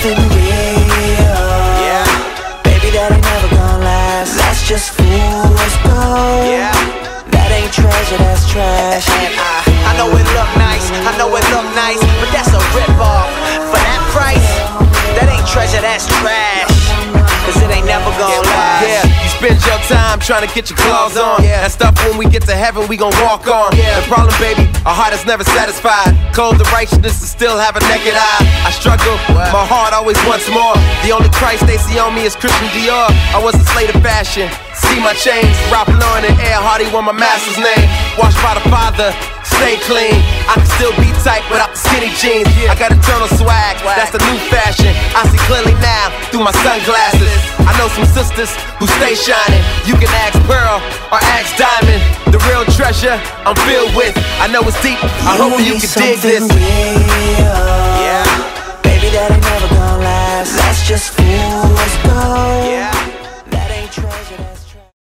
something real. Yeah, baby, that ain't never gonna last. That's just fool's gold. Yeah, that ain't treasure, that's trash. And I know it look nice, I know it look nice, but that's a rip-off. For that price, that ain't treasure, that's trash. Cause it ain't never gonna last. Yeah, you spend your time trying to get your claws on. That stuff when we get to heaven we gon' walk on. The problem, baby, our heart is never satisfied. Cold to righteousness and still have a naked eye. I struggle, my heart always wants more. The only Christ they see on me is Christian Dior. I was a slave to fashion, see my chains, Ralph Lauren and Air Hardy were my master's name. Washed by the Father, stay clean. I can still be tight without the skinny jeans. I got eternal swag, that's the new fashion. I see clearly now through my sunglasses. I know some sisters who stay shining. You can ask Pearl or ask Diamond. The real treasure I'm filled with, I know it's deep, I hope you can dig this. Real.